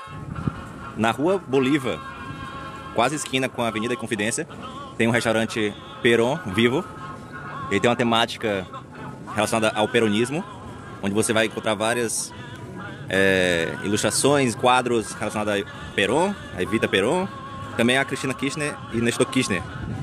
Na Rua Bolívar, quase esquina com a Avenida Inconfidência, tem um restaurante Perón Vivo. Ele tem uma temática relacionada ao peronismo, onde você vai encontrar várias ilustrações, quadros relacionados a Perón, a Evita Perón, também a Cristina Kirchner e Nestor Kirchner.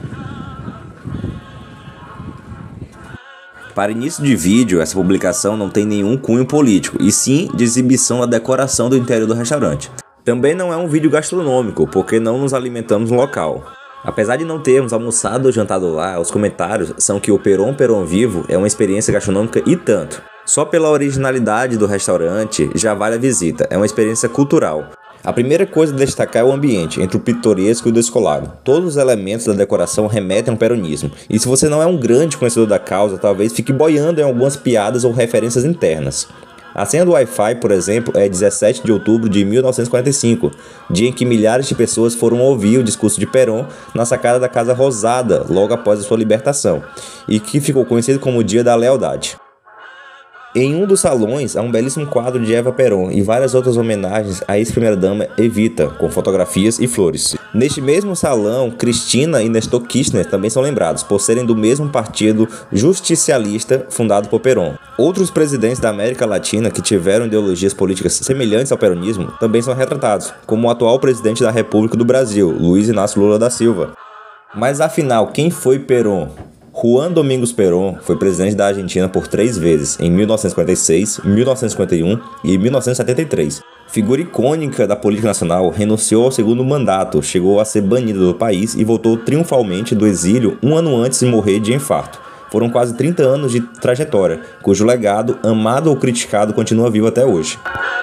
Para início de vídeo, essa publicação não tem nenhum cunho político, e sim de exibição da decoração do interior do restaurante. Também não é um vídeo gastronômico, porque não nos alimentamos no local. Apesar de não termos almoçado ou jantado lá, os comentários são que o Perón Vivo é uma experiência gastronômica e tanto. Só pela originalidade do restaurante já vale a visita, é uma experiência cultural. A primeira coisa a destacar é o ambiente, entre o pitoresco e o descolado. Todos os elementos da decoração remetem ao peronismo, e se você não é um grande conhecedor da causa, talvez fique boiando em algumas piadas ou referências internas. A senha do Wi-Fi, por exemplo, é 17 de outubro de 1945, dia em que milhares de pessoas foram ouvir o discurso de Perón na sacada da Casa Rosada, logo após a sua libertação, e que ficou conhecido como o Dia da Lealdade. Em um dos salões há um belíssimo quadro de Eva Perón e várias outras homenagens à ex-primeira-dama Evita, com fotografias e flores. Neste mesmo salão, Cristina e Nestor Kirchner também são lembrados, por serem do mesmo partido justicialista fundado por Perón. Outros presidentes da América Latina que tiveram ideologias políticas semelhantes ao peronismo também são retratados, como o atual presidente da República do Brasil, Luiz Inácio Lula da Silva. Mas afinal, quem foi Perón? Juan Domingos Perón foi presidente da Argentina por 3 vezes, em 1946, 1951 e 1973. Figura icônica da política nacional, renunciou ao segundo mandato, chegou a ser banido do país e voltou triunfalmente do exílio um ano antes de morrer de infarto. Foram quase 30 anos de trajetória, cujo legado, amado ou criticado, continua vivo até hoje.